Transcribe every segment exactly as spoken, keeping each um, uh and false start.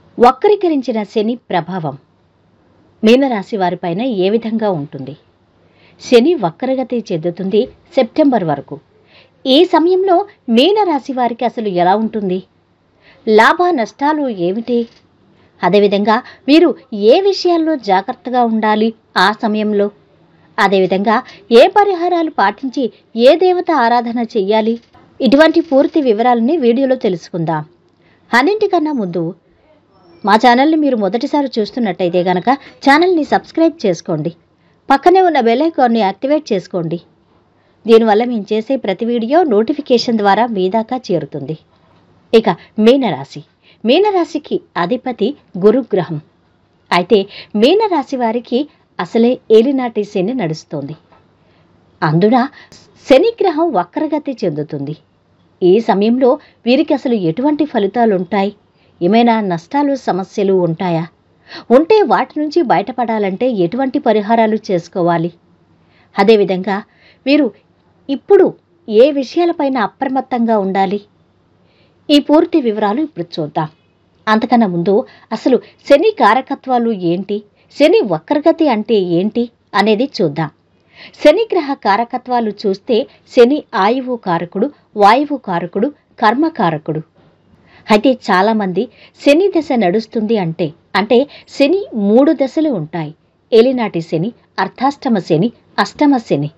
వక్రీకరించిన శని ప్రభావం మీనరాశి వారిపైన ఏ విధంగా ఉంటుంది? శని వక్రగతి చెందుతుంది సెప్టెంబర్ వరకు. ఈ సమయంలో మీనరాశి వారికి అసలు ఎలా ఉంటుంది? లాభ నష్టాలు ఏమిటి? అదేవిధంగా వీరు ఏ విషయాల్లో జాగ్రత్తగా ఉండాలి ఆ సమయంలో? అదేవిధంగా ఏ పరిహారాలు పాటించి ఏ దేవత ఆరాధన చెయ్యాలి? ఇటువంటి పూర్తి వివరాలని వీడియోలో తెలుసుకుందాం. అన్నింటికన్నా ముందు మా ఛానల్ని మీరు మొదటిసారి చూస్తున్నట్టయితే కనుక ఛానల్ని సబ్స్క్రైబ్ చేసుకోండి. పక్కనే ఉన్న బెల్ ఐకాన్ని యాక్టివేట్ చేసుకోండి. దీనివల్ల మేము చేసే ప్రతి వీడియో నోటిఫికేషన్ ద్వారా మీ దాకా చేరుతుంది. ఇక మీనరాశి. మీనరాశికి అధిపతి గురుగ్రహం. అయితే మీనరాశి వారికి అసలే ఏలినాటి శని నడుస్తోంది. అందున శనిగ్రహం వక్రగతి చెందుతుంది. ఈ సమయంలో వీరికి అసలు ఎటువంటి ఫలితాలు ఉంటాయి? ఏమైనా నష్టాలు సమస్యలు ఉంటాయా? ఉంటే వాటి నుంచి బయటపడాలంటే ఎటువంటి పరిహారాలు చేసుకోవాలి? అదేవిధంగా వీరు ఇప్పుడు ఏ విషయాలపైన అప్రమత్తంగా ఉండాలి? ఈ పూర్తి వివరాలు ఇప్పుడు చూద్దాం. అంతకన్నా ముందు అసలు శని కారకత్వాలు ఏంటి, శని వక్రగతి అంటే ఏంటి అనేది చూద్దాం. శనిగ్రహ కారకత్వాలు చూస్తే శని ఆయువు కారకుడు, వాయువు కారకుడు, కర్మకారకుడు. అయితే చాలామంది శని దశ నడుస్తుంది అంటే అంటే శని మూడు దశలు ఉంటాయి. ఏలినాటి శని, అర్ధాష్టమ శని, అష్టమ శని.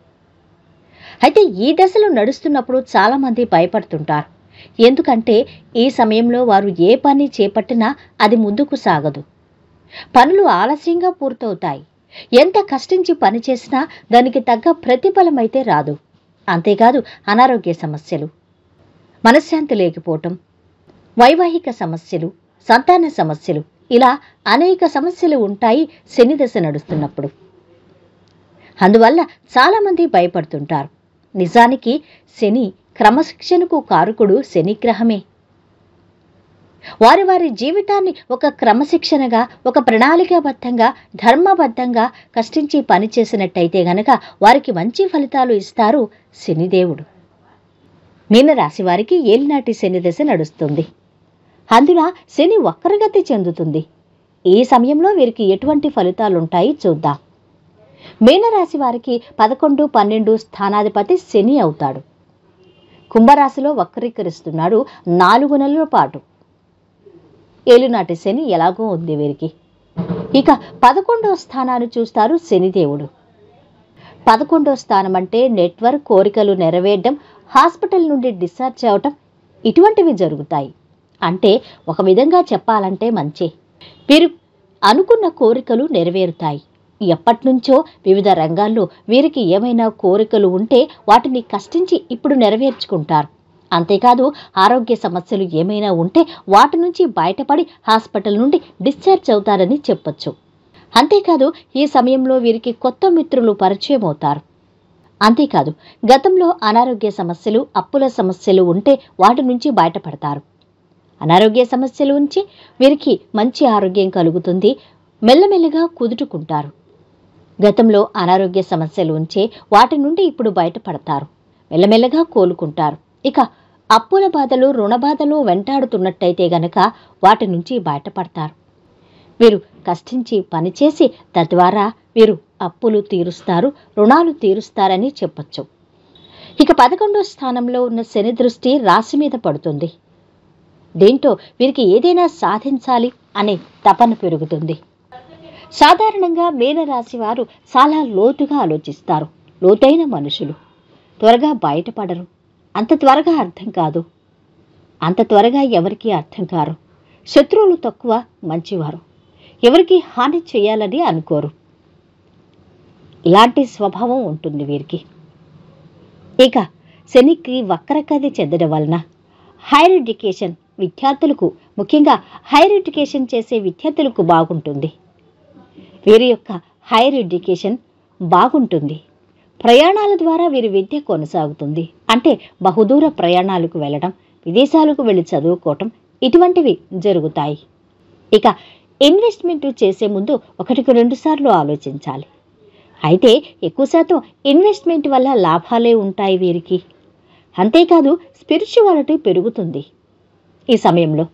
అయితే ఈ దశలు నడుస్తున్నప్పుడు చాలామంది భయపడుతుంటారు. ఎందుకంటే ఈ సమయంలో వారు ఏ పని చేపట్టినా అది ముందుకు సాగదు. పనులు ఆలస్యంగా పూర్తవుతాయి. ఎంత కష్టించి పని చేసినా దానికి తగ్గ ప్రతిఫలం అయితే రాదు. అంతేకాదు అనారోగ్య సమస్యలు, మనశ్శాంతి లేకపోవటం, వైవాహిక సమస్యలు, సంతాన సమస్యలు, ఇలా అనేక సమస్యలు ఉంటాయి శని దశ నడుస్తున్నప్పుడు. అందువల్ల చాలామంది భయపడుతుంటారు. నిజానికి శని క్రమశిక్షణకు కారకుడు శనిగ్రహమే. వారి వారి జీవితాన్ని ఒక క్రమశిక్షణగా, ఒక ప్రణాళికాబద్ధంగా, ధర్మబద్ధంగా కష్టించి పనిచేసినట్టయితే గనక వారికి మంచి ఫలితాలు ఇస్తారు శనిదేవుడు. మీనరాశి వారికి ఏలినాటి శని దశ నడుస్తుంది. అందున శని వక్రగతి చెందుతుంది. ఈ సమయంలో వీరికి ఎటువంటి ఫలితాలుంటాయి చూద్దాం. మీనరాశి వారికి పదకొండు పన్నెండు స్థానాధిపతి శని అవుతాడు. కుంభరాశిలో వక్రీకరిస్తున్నాడు నాలుగు నెలల పాటు. ఏలినాటి శని ఎలాగో ఉంది వీరికి. ఇక పదకొండో స్థానాన్ని చూస్తారు శనిదేవుడు. పదకొండో స్థానం అంటే నెట్వర్క్, కోరికలు నెరవేరడం, హాస్పిటల్ నుండి డిశ్చార్జ్ అవటం ఇటువంటివి జరుగుతాయి. అంటే ఒక విధంగా చెప్పాలంటే మంచి. వీరు అనుకున్న కోరికలు నెరవేరుతాయి. ఎప్పటినుంచో వివిధ రంగాల్లో వీరికి ఏమైనా కోరికలు ఉంటే వాటిని కష్టించి ఇప్పుడు నెరవేర్చుకుంటారు. అంతేకాదు ఆరోగ్య సమస్యలు ఏమైనా ఉంటే వాటి నుంచి బయటపడి హాస్పిటల్ నుండి డిశ్చార్జ్ అవుతారని చెప్పొచ్చు. అంతేకాదు ఈ సమయంలో వీరికి కొత్త మిత్రులు పరిచయం అవుతారు. అంతేకాదు గతంలో అనారోగ్య సమస్యలు, అప్పుల సమస్యలు ఉంటే వాటి నుంచి బయటపడతారు. అనారోగ్య సమస్యలు ఉంచి వీరికి మంచి ఆరోగ్యం కలుగుతుంది. మెల్లమెల్లగా కుదుటుకుంటారు. గతంలో అనారోగ్య సమస్యలు ఉంచే వాటి నుండి ఇప్పుడు బయటపడతారు. మెల్లమెల్లగా కోలుకుంటారు. ఇక అప్పుల బాధలు, రుణ బాధలు వెంటాడుతున్నట్టయితే గనక వాటి నుంచి బయటపడతారు. వీరు కష్టించి పనిచేసి తద్వారా వీరు అప్పులు తీరుస్తారు, రుణాలు తీరుస్తారని చెప్పొచ్చు. ఇక పదకొండో స్థానంలో ఉన్న శని దృష్టి రాశి మీద పడుతుంది. దీంతో వీరికి ఏదైనా సాధించాలి అనే తపన పెరుగుతుంది. సాధారణంగా మీనరాశి వారు చాలా లోతుగా ఆలోచిస్తారు. లోతైన మనుషులు త్వరగా బయటపడరు. అంత త్వరగా అర్థం కాదు. అంత త్వరగా ఎవరికి అర్థం కారు. శత్రువులు తక్కువ, మంచివారు. ఎవరికి హాని చేయాలని అనుకోరు. ఇలాంటి స్వభావం ఉంటుంది వీరికి. ఇక శనికి వక్రగతి చెందడం వలన హైయర్ ఎడ్యుకేషన్ విద్యార్థులకు, ముఖ్యంగా హైయర్ ఎడ్యుకేషన్ చేసే విద్యార్థులకు బాగుంటుంది. వీరి యొక్క హైయర్ ఎడ్యుకేషన్ బాగుంటుంది. ప్రయాణాల ద్వారా వీరి విద్య కొనసాగుతుంది. అంటే బహుదూర ప్రయాణాలకు వెళ్ళడం, విదేశాలకు వెళ్ళి చదువుకోవటం ఇటువంటివి జరుగుతాయి. ఇక ఇన్వెస్ట్మెంట్ చేసే ముందు ఒకటికి రెండు సార్లు ఆలోచించాలి. అయితే ఎక్కువ శాతం ఇన్వెస్ట్మెంట్ వల్ల లాభాలే ఉంటాయి వీరికి. అంతేకాదు స్పిరిచువాలిటీ పెరుగుతుంది ఈ సమయంలో.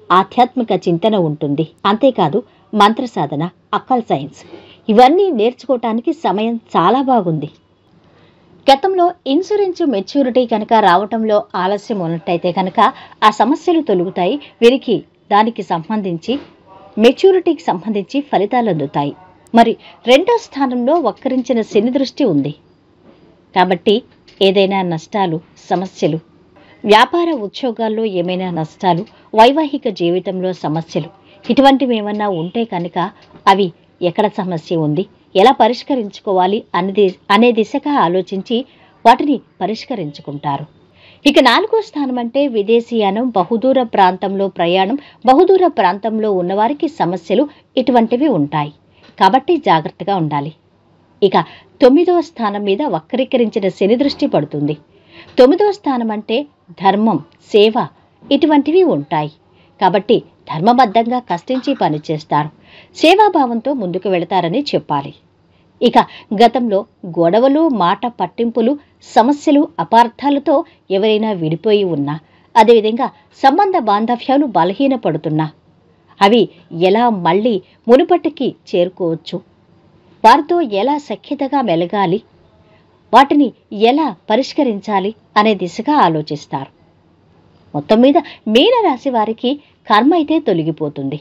ఆధ్యాత్మిక చింతన ఉంటుంది. అంతేకాదు మంత్ర సాధన, అక్కల్ సైన్స్ ఇవన్నీ నేర్చుకోవటానికి సమయం చాలా బాగుంది. గతంలో ఇన్సూరెన్స్ మెచ్యూరిటీ కనుక రావటంలో ఆలస్యం ఉన్నట్టయితే కనుక ఆ సమస్యలు తొలుగుతాయి. వీరికి దానికి సంబంధించి మెచ్యూరిటీకి సంబంధించి ఫలితాలు అందుతాయి. మరి రెండో స్థానంలో వక్రించిన శని దృష్టి ఉంది కాబట్టి ఏదైనా నష్టాలు, సమస్యలు, వ్యాపార ఉద్యోగాల్లో ఏమైనా నష్టాలు, వైవాహిక జీవితంలో సమస్యలు ఇటువంటివి ఏమన్నా ఉంటే కనుక అవి ఎక్కడ సమస్య ఉంది, ఎలా పరిష్కరించుకోవాలి అనేది అనే దిశగా ఆలోచించి వాటిని పరిష్కరించుకుంటారు. ఇక నాలుగో స్థానం అంటే విదేశీయానం, బహుదూర ప్రాంతంలో ప్రయాణం, బహుదూర ప్రాంతంలో ఉన్నవారికి సమస్యలు ఇటువంటివి ఉంటాయి కాబట్టి జాగ్రత్తగా ఉండాలి. ఇక తొమ్మిదవ స్థానం మీద వక్రీకరించిన శని దృష్టి పడుతుంది. తొమ్మిదవ స్థానం అంటే ధర్మం, సేవ ఇటువంటివి ఉంటాయి కాబట్టి ధర్మబద్ధంగా కష్టించి పనిచేస్తారు. సేవాభావంతో ముందుకు వెళతారని చెప్పాలి. ఇక గతంలో గొడవలు, మాట పట్టింపులు, సమస్యలు, అపార్థాలతో ఎవరైనా విడిపోయి ఉన్నా, అదేవిధంగా సంబంధ బాంధవ్యాలు బలహీనపడుతున్నా అవి ఎలా మళ్ళీ మునుపటికి చేరుకోవచ్చు, వారితో ఎలా సఖ్యతగా మెలగాలి, వాటిని ఎలా పరిష్కరించాలి అనే దిశగా ఆలోచిస్తారు. మొత్తం మీద మీనరాశి వారికి కర్మ అయితే తొలగిపోతుంది.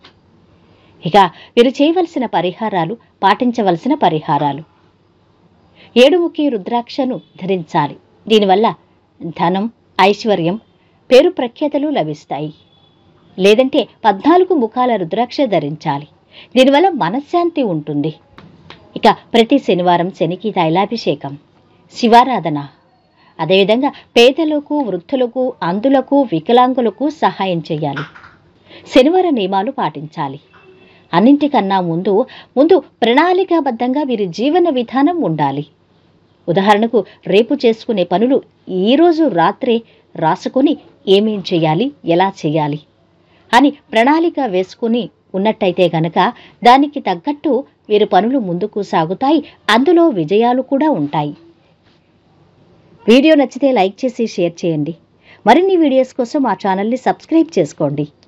ఇక వీరు చేయవలసిన పరిహారాలు, పాటించవలసిన పరిహారాలు: ఏడుముఖి రుద్రాక్షను ధరించాలి. దీనివల్ల ధనం, ఐశ్వర్యం, పేరు ప్రఖ్యాతలు లభిస్తాయి. లేదంటే పద్నాలుగు ముఖాల రుద్రాక్ష ధరించాలి. దీనివల్ల మనశ్శాంతి ఉంటుంది. ఇక ప్రతి శనివారం శనికి తైలాభిషేకం, శివారాధన, అదేవిధంగా పేదలకు, వృద్ధులకు, అంధులకు, వికలాంగులకు సహాయం చేయాలి. శనివార నియమాలు పాటించాలి. అన్నింటికన్నా ముందు ముందు ప్రణాళికాబద్ధంగా వీరి జీవన విధానం ఉండాలి. ఉదాహరణకు రేపు చేసుకునే పనులు ఈరోజు రాత్రే రాసుకొని ఏమేం చేయాలి, ఎలా చేయాలి అని ప్రణాళిక వేసుకుని ఉన్నట్టయితే గనక దానికి తగ్గట్టు వీరి పనులు ముందుకు సాగుతాయి. అందులో విజయాలు కూడా ఉంటాయి. వీడియో నచ్చితే లైక్ చేసి షేర్ చేయండి. మరిన్ని వీడియోస్ కోసం మా ఛానల్ని సబ్స్క్రైబ్ చేసుకోండి.